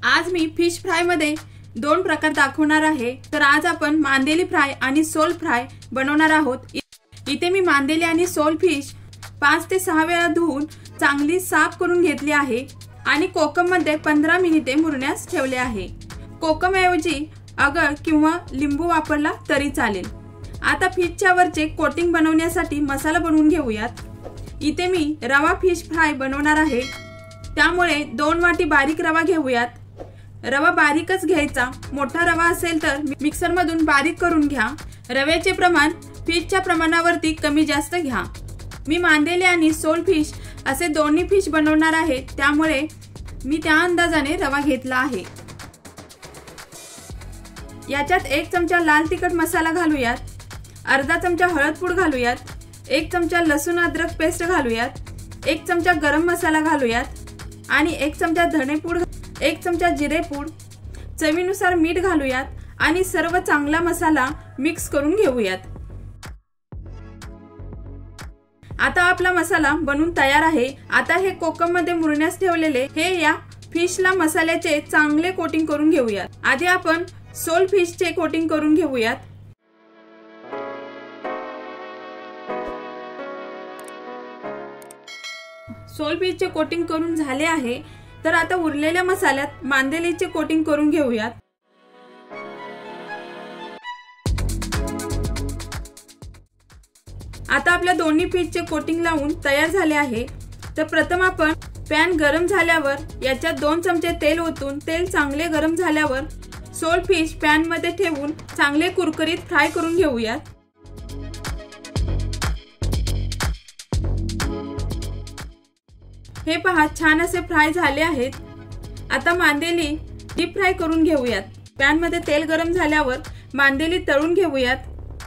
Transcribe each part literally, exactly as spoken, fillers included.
आज मी fish fry मध्ये दोन प्रकार दाखवणार आहे। तर आज आपण मांदेली फ्राय आणि सोल फ्राय बनवणार आहोत। इथे मी मांदेली आणि सोल फिश पाच ते सहा वेळा धुवून चांगली साफ करून घेतली आहे आणि कोकम मध्ये पंधरा मिनिटे मुरण्यास ठेवले आहे। कोकम ऐवजी अगळ किंवा लिंबू वापरला तरी चालेल। आता फिशच्या वरचे कोटिंग बनवण्यासाठी मसाला बनवून घेऊयात। इथे मी रवा फिश फ्राय बनवणार आहे, त्यामुळे दोन वाटी बारीक रवा घेऊयात। रवा बारीकच घ्यायचा, मोठा रवा असेल तर मिक्सर मधून बारीक करून घ्या। रव्याचे प्रमाण फिशच्या प्रमाणावरती कमी जास्त घ्या। मी मांदेली आणि सोल फिश असे दोन्ही फिश बनवणार आहे, त्यामुळे मी त्या अंदाजाने रवा घेतला आहे। याच्यात एक चमचा लाल तिखट मसाला घालूयात, अर्धा चमचा हळद पूड घालूयात, एक चमचा लसूण अद्रक पेस्ट घालूयात, एक चमचा गरम मसाला घालूयात आणि एक चमचा धने पूड, एक चमचा जिरे पूड, चवीनुसार मीठ घालूयात आणि सर्व चांगला मसाला मिक्स करून घेऊयात। आता आपला मसाला बनवून तयार आहे। आता हे कोकम मध्ये मुरण्यास ठेवलेले हे या फिशला मसाल्याचे चांगले कोटिंग करून घेऊयात। आधी आपण सोल फिशचे कोटिंग करून घेऊयात। सोल फिशचे कोटिंग करून झाले आहे, तर आता उरलेल्या मसाल्यात मांदेलीचे कोटिंग करून घेऊयात। आता आपल्या दोन्ही फिशचे कोटिंग लावून तयार झाले आहे। तर प्रथम आपण पॅन गरम झाल्यावर याच्यात दोन चमचे तेल ओतून तेल चांगले गरम झाल्यावर सोल फिश पॅन मध्ये ठेवून चांगले कुरकुरीत फ्राय करून घेऊयात। हे पहा, छान असे फ्राय झाले आहेत। आता मांदेली डीप फ्राय करून घेऊयात। पॅन मध्ये तेल गरम झाल्यावर मांदेली तळून घेऊयात।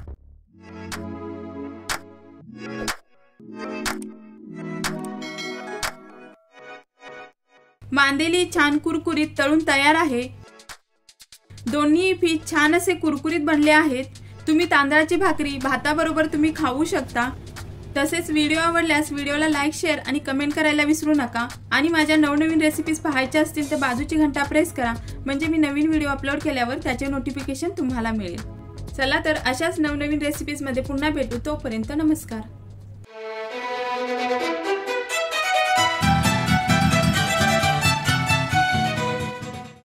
मांदेली छान कुरकुरीत तळून तयार आहे। दोन्ही फिश छान असे कुरकुरीत बनले आहेत। तुम्ही तांदळाची भाकरी भाताबरोबर तुम्ही खाऊ शकता। तसेच व्हिडिओ आवडल्यास व्हिडिओला लाईक, शेअर आणि कमेंट करायला विसरू नका। आणि माझ्या नवनवीन रेसिपीज पाहायच्या असतील तर बाजूची घंटा प्रेस करा, म्हणजे मी नवीन व्हिडिओ अपलोड केल्यावर त्याचे नोटिफिकेशन तुम्हाला मिळेल। चला तर अशाच नवनवीन रेसिपीज मध्ये पुन्हा भेटू, तोपर्यंत नमस्कार।